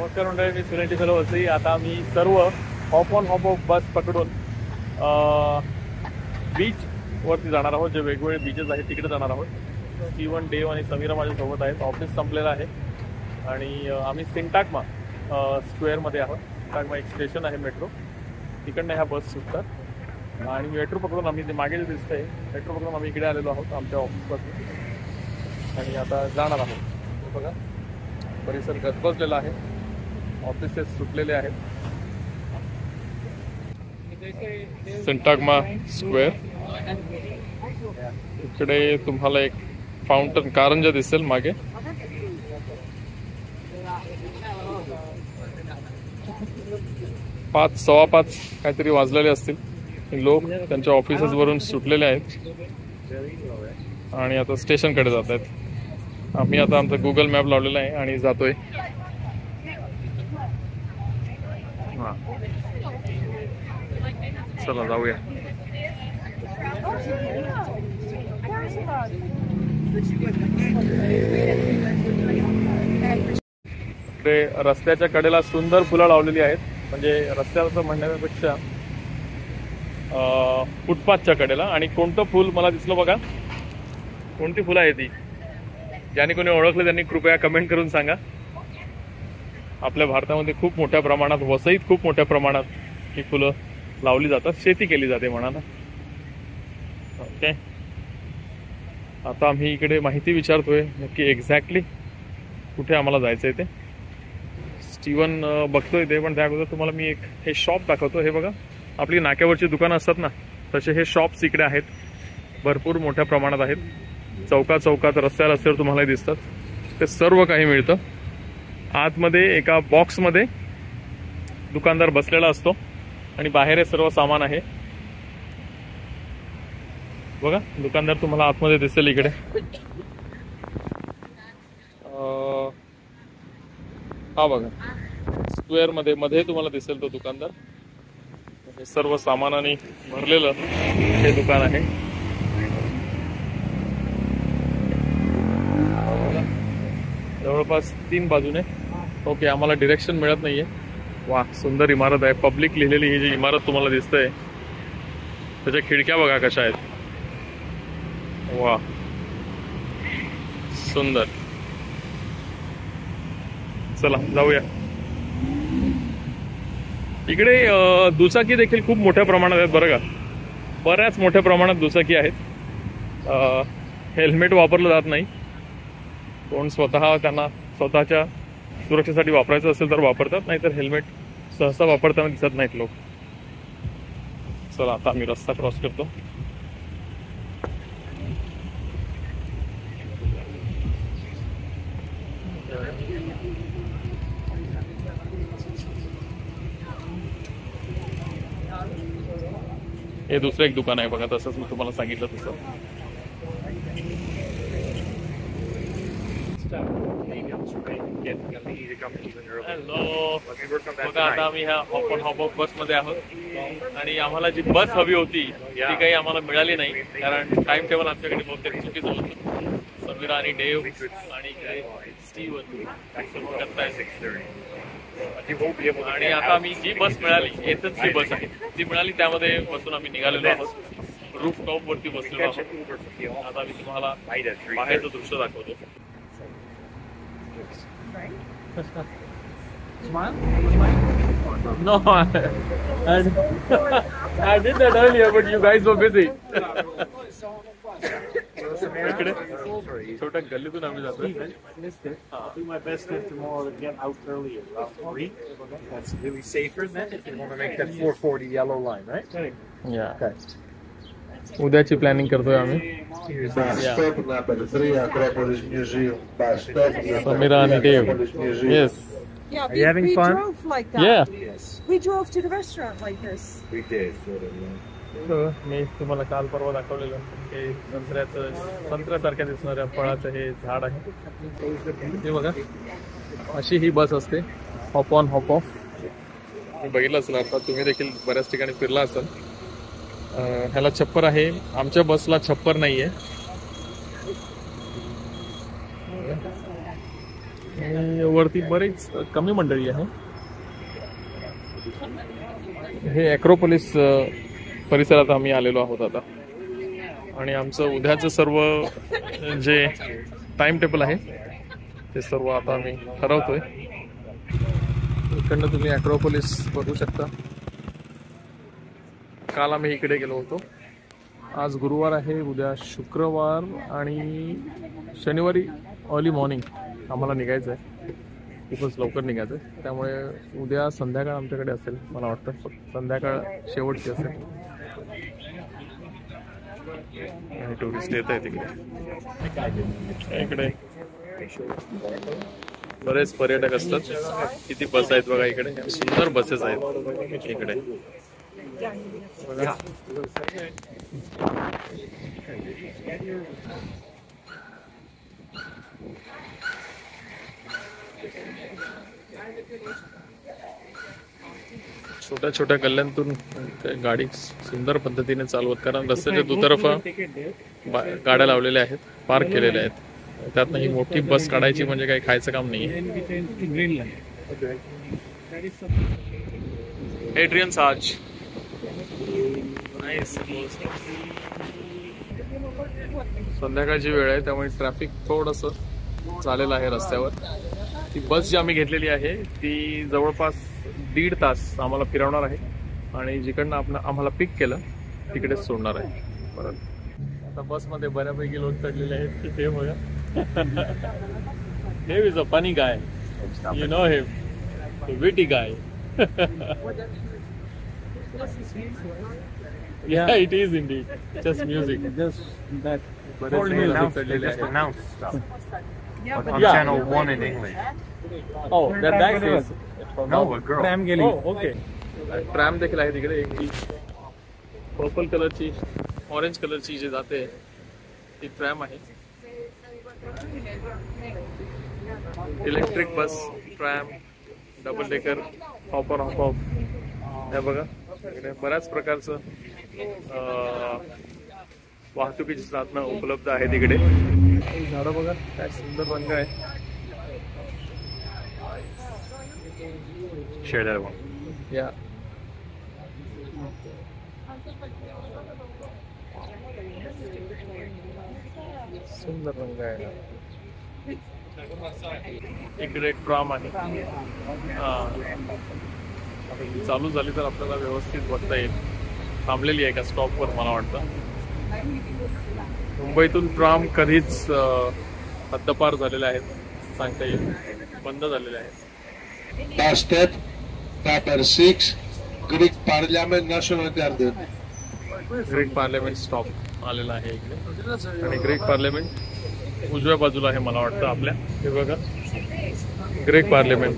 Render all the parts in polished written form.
नमस्कार मंडळी, मी सुनील टिसलो वसई. आता मी सर्व hop on hop off bus पकडून बीच वरती जाणार आहोत. जे वेगवेगळे बीचेस आहेत तिकडे जाणार आहोत. स्टीवन, डेव आणि समीरा माझ्यासोबत आहेत. ऑफिस संपलेलं आहे आणि आम्ही सिंटाग्मा स्क्वेअरमध्ये आहोत. सिंटाग्मा एक स्टेशन आहे मेट्रो, तिकडनं ह्या बस सुटतात आणि मेट्रो पकडून आम्ही ते मागे जे दिसतंय मेट्रो पकडून आम्ही इकडे आलेलो आहोत आमच्या ऑफिसपासून आणि आता जाणार आहोत. बघा परिसर गजबजलेला आहे, ऑफिसेस सुटलेले आहेत. सिंटाग्मा स्क्वेअर, इकडे तुम्हाला एक फाउंटन कारंजा दिसेल मागे. सव्वा पाच काहीतरी वाजलेले असतील. लोक त्यांच्या ऑफिसेस वरून सुटलेले आहेत आणि आता स्टेशनकडे जात आहेत. आम्ही आता आमचा गुगल मॅप लावलेला आहे आणि जातोय. चला जाऊया. इकडे रस्त्याच्या कडेला सुंदर फुलं लावलेली आहेत. म्हणजे रस्त्याचं म्हणण्यापेक्षा फुटपाथच्या कडेला. आणि कोणतं फुल मला दिसलं बघा, कोणती फुलं आहे ती, ज्यांनी कोणी ओळखलं त्यांनी कृपया कमेंट करून सांगा. आपल्या भारतामध्ये खूप मोठ्या प्रमाणात, वसईत खूप मोठ्या प्रमाणात ही फुलं लावली जातात, शेती केली जाते म्हणा ना. ओके, आता आम्ही इकडे माहिती विचारतोय नक्की एक्झॅक्टली कुठे आम्हाला जायचं आहे ते. स्टीवन बघतोय ते, पण त्या अगोदर तुम्हाला मी एक हे शॉप दाखवतो. हे बघा, आपली नाक्यावरची दुकानं असतात ना, तसे हे शॉप्स इकडे आहेत. भरपूर मोठ्या प्रमाणात आहेत. चौकात रस्त्यावर तुम्हाला दिसतात. ते सर्व काही मिळतं. आतमध्ये एका बॉक्समध्ये दुकानदार बसलेला असतो आणि बाहेर हे सर्व सामान आहे. बघा, दुकानदार तुम्हाला आतमध्ये दिसेल इकडे. हा बघा, स्क्वेअर मध्ये तुम्हाला दिसेल तो दुकानदार. हे सर्व सामानाने भरलेलं हे दुकान आहे. जवळपास 3 बाजूने. ओके, आम्हाला डिरेक्शन मिळत नाहीये. वा, सुंदर इमारत आहे. पब्लिक लिहिलेली ही जी इमारत तुम्हाला दिसतंय, त्याच्या खिडक्या बघा कशा आहेत. वा, सुंदर. चला जाऊया. इकडे दुचाकी देखील खूप मोठ्या प्रमाणात आहेत बरं का. बऱ्याच मोठ्या प्रमाणात दुचाकी आहेत. हेल्मेट वापरलं जात नाही. कोण त्यांना स्वतःच्या सुरक्षेसाठी वापरायचं असेल तर वापरतात, नाहीतर हेल्मेट सहसा वापरताना दिसत नाहीत लोक. चला आता आम्ही रस्ता क्रॉस करतो. हे दुसरं एक दुकान आहे बघा, तसंच मी तुम्हाला सांगितलं तसं. हॅलो, बघा आता आम्ही ह्या हॉप ऑफ बस मध्ये आहोत आणि आम्हाला जी बस हवी होती ती काही आम्हाला मिळाली नाही, कारण टाइम टेबल आमच्याकडे बहुतेक चुकीचं होतं. समीरा आणि डेव आणि स्टीवन आणि आता आम्ही जी बस मिळाली, येतच जी बस आहे ती मिळाली, त्यामध्ये बसून आम्ही निघालेलो आहोत. रूफ टॉप वरती बसलेलो आहोत. आता मी तुम्हाला बाहेरचं दृश्य दाखवतो. Smile? No, I did that earlier, but you guys were busy. इकडे छोट्या गल्लीतून आम्ही जातो. I'll do my best tomorrow to get out earlier, about 3. That's really safer than if you want to make that 440 yellow line, right? Yeah. Okay. उद्याची planning करतोय आम्ही. Samira and Dave. Yes. Yeah, Are you having fun? drove like that. Yeah. Yes. We drove to the restaurant like this. We did. मी तुम्हाला काल परवा दाखवलेलं हे संत्र्यासारख्या दिसणाऱ्या फळाचं हे झाड आहे. हे बघा, अशी ही बस असते, हॉप ऑन हॉप ऑफ. बघितलं असेल आता तुम्ही देखील बऱ्याच ठिकाणी फिरला असाल. ह्याला छप्पर आहे, आमच्या बसला छप्पर नाहीये. आणि वरती बरेच कमी मंडळी आहे. हे ॲक्रोपोलिस परिसरात आम्ही आलेलो आहोत आता. आणि आमचं उद्याचं सर्व जे टाइम टेबल आहे ते सर्व आता आम्ही ठरवतोय. इकडनं तुम्ही ॲक्रोपोलिस बघू शकता. काल आम्ही इकडे गेलो होतो. आज गुरुवार आहे, उद्या शुक्रवार आणि शनिवारी अर्ली मॉर्निंग आम्हाला निघायचं आहे. खूपच लवकर निघायचं आहे. त्यामुळे उद्या संध्याकाळ आमच्याकडे असेल मला वाटतं. संध्याकाळ शेवटची असेल. आणि टुरिस्ट येत आहे तिकडे. इकडे बरेच पर्यटक असतात. किती बस आहेत बघा इकडे. सुंदर बसेस आहेत इकडे बघा. छोट्या छोट्या गल्ल्यांतून गाडी सुंदर पद्धतीने चालवत, कारण रस्त्याच्या दुतर्फा गाड्या लावलेल्या आहेत, पार्क केलेल्या आहेत. त्यातनं ही मोठी बस काढायची म्हणजे काही खायचं काम नाही. एड्रियन साज संध्याकाळची वेळ आहे त्यामुळे ट्रॅफिक थोडंसं झालेलं आहे रस्त्यावर. ती बस जी आम्ही घेतलेली आहे ती जवळपास 1.5 तास आम्हाला फिरवणार आहे आणि जिकडनं आम्हाला पिक केलं तिकडेच सोडणार आहे परत. आता बसमध्ये बऱ्यापैकी लोक चढलेले आहेत. हे बघा. He is a funny guy, you know him, witty guy. Yeah, it is indeed. Just music. Just that. बरेच लोक चढलेले आहेत. Announced stuff. Yeah, On Yeah. channel 1 in English. Oh, that is. No, a girl. Tram गेली. Oh, okay. Tram देखील आहे तिकडे. एक purple कलरची, orange कलरची जी जाते ती ट्रॅम आहे. Electric bus, tram, double decker, hop on hop. Off बघा इकडे बऱ्याच प्रकारचं वाहतुकीची साधनं उपलब्ध आहे तिकडे. झाडं बघा काय सुंदर रंग आहे. Share that one. या सुंदर रंग आहे. इकडे एक ट्राम आहे. चालू झाली तर आपल्याला व्यवस्थित बघता येईल. थांबलेली आहे का स्टॉपवर मला वाटतं. मुंबईतून ट्राम कधीच हद्दपार झालेले आहेत सांगता येईल. बंद झालेले आहेत. Last step, Paper 6, Greek Parliament National Garden. Greek parliament stop आलेला आहे इकडे. आणि ग्रीक पार्लमेंट उजव्या बाजूला आहे मला वाटतं आपल्या. हे बघा ग्रीक पार्लमेंट.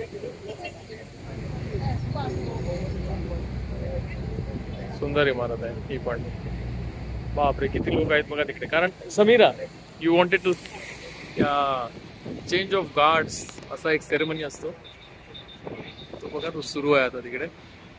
सुंदर इमारत आहे ही पण. बापरे किती लोक आहेत बघा तिकडे. कारण Samira you wanted to change of guards असा एक सेरेमनी असतो तो बघा तो सुरू आहे आता तिकडे.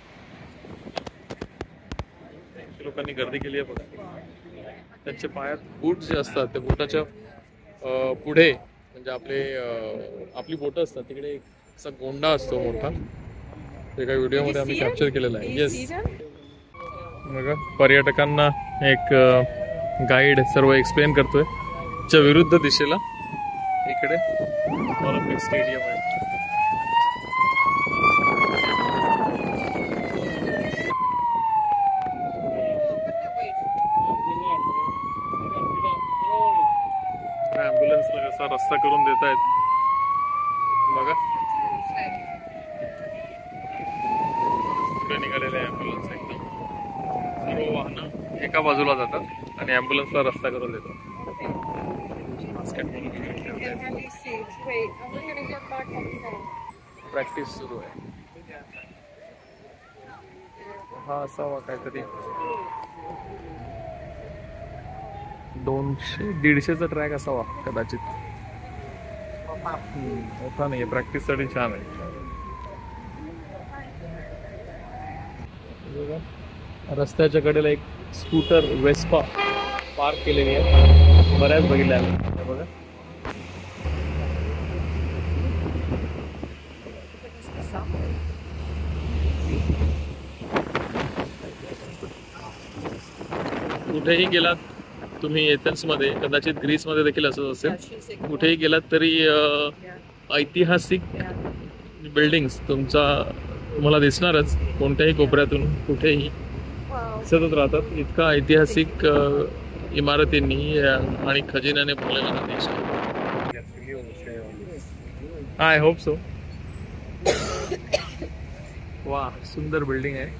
लोकांनी गर्दी केली आहे बघा. त्यांच्या पायात बूट जे असतात त्या बुटाच्या पुढे म्हणजे आपली बोटं असतात तिकडे एक असा गोंडा असतो मोठा. ते काही व्हिडिओमध्ये आम्ही कॅप्चर केलेला आहे. येस बघा पर्यटकांना एक गाईड सर्व एक्सप्लेन करतोय. च्या विरुद्ध दिशेला इकडे ऑलिम्पिक स्टेडियम आहे. ॲम्ब्युलन्सला कसा रस्ता करून देत आहेत बघा. पुढे निघालेले ॲम्ब्युलन्स एकदम सर्व वाहनं एका बाजूला जातात आणि ॲम्ब्युलन्सला रस्ता करून देतात. प्रॅक्टिस सुरू आहे. हा असावा काहीतरी 200-150चा ट्रॅक असावा कदाचित. मोठा नाही. प्रॅक्टिस साठी छान आहे. रस्त्याच्या कडेला एक स्कूटर वेस्पा पार्क केलेली आहे. बऱ्याच बघितल्या बघा. कुठेही गेलात तुम्ही एथेन्समध्ये, कदाचित ग्रीसमध्ये देखील असंच असेल, कुठेही गेलात तरी ऐतिहासिक बिल्डिंग्स तुम्हाला दिसणारच. कोणत्याही कोपऱ्यातून कुठेही दिसतच राहतात. इतका ऐतिहासिक इमारतींनी आणि खजिन्याने भरलेला हा देश आहे. I hope so. वा, सुंदर बिल्डिंग आहे.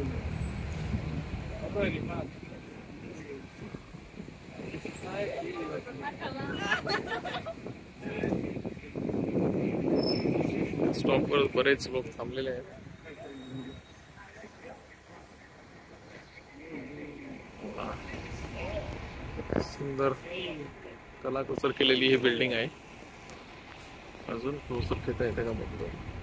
स्टॉपवर बरेच लोक थांबलेले आहेत. सुंदर कलाकुसर केलेली ही बिल्डिंग आहे. अजून क्लोजर घेता येते का बघतो.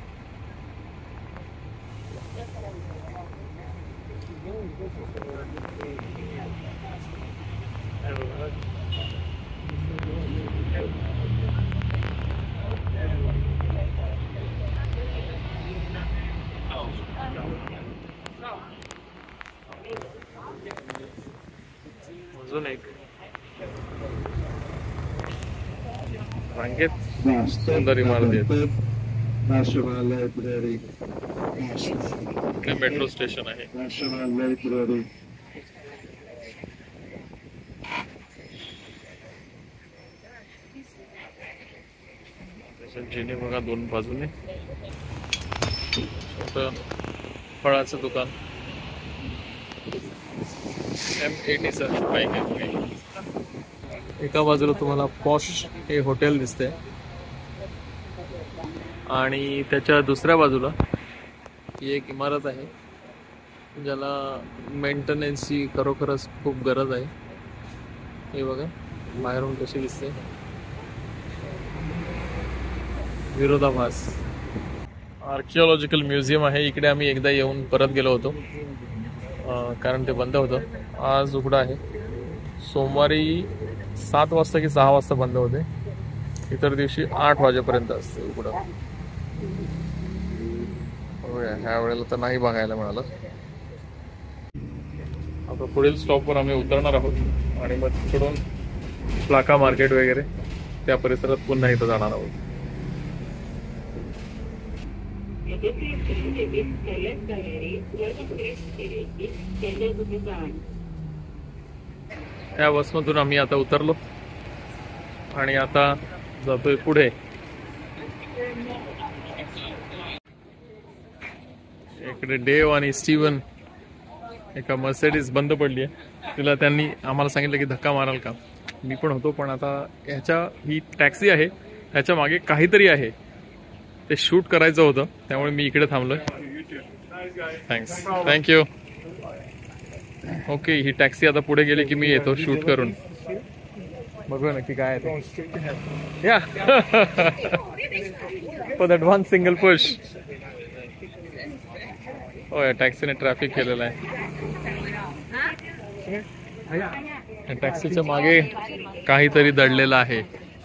अजून एक रांगेत सुंदर इमारती आहेत. National Library. इकडे मेट्रो स्टेशन आहे. National Library. त्याच्या जिने बघा दोन बाजूने. छोटं फळाचं दुकान. M87 बाईक आहे. एका बाजूला तुम्हाला पॉश हे हॉटेल दिसते आणि त्याच्या दुसऱ्या बाजूला ही एक इमारत आहे ज्याला मेंटेनन्सची खरोखरच खूप गरज आहे. हे बघा बाहेरून कशी दिसते. विरोधाभास. आर्किओलॉजिकल म्युझियम आहे. इकडे आम्ही एकदा येऊन परत गेलो होतो कारण ते बंद होतं. आज उघडं आहे. सोमवारी 7 वाजता की 6 वाजता बंद होते. इतर दिवशी 8 वाजेपर्यंत असते उघडं. ह्या वेळेला तर नाही बघायला मिळालं. आता पुढील स्टॉपवर आम्ही उतरणार आहोत आणि मग तिकडून प्लाका मार्केट वगैरे त्या परिसरात पुन्हा इथं जाणार आहोत. त्या बसमधून आम्ही आता उतरलो आणि आता जातोय पुढे. इकडे डेव आणि स्टीवन एका मर्सिडीज बंद पडली आहे. तिला त्यांनी आम्हाला सांगितलं की धक्का माराल का. मी पण होतो पण आता ही टॅक्सी आहे, ह्याच्या मागे काहीतरी आहे ते शूट करायचं होतं त्यामुळे मी इकडे थांबलोय. थँक्यू. ओके, ही टॅक्सी आता पुढे गेली की मी येतो शूट करून. बघूया नक्की काय आहे ते. Yeah for that one single push. हो, या टॅक्सीने ट्रॅफिक केलेलं आहे. टॅक्सीच्या मागे काहीतरी दडलेलं आहे.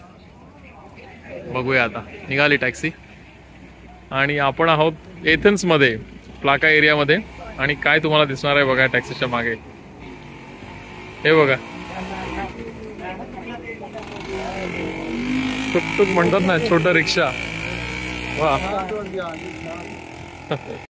बघूया आता. निघाली टॅक्सी आणि आपण आहोत एथेन्समध्ये, प्लाका एरियामध्ये. आणि काय तुम्हाला दिसणार आहे बघा टॅक्सीच्या मागे. हे बघा, टुकटुक म्हणतात ना, छोटं रिक्षा. वा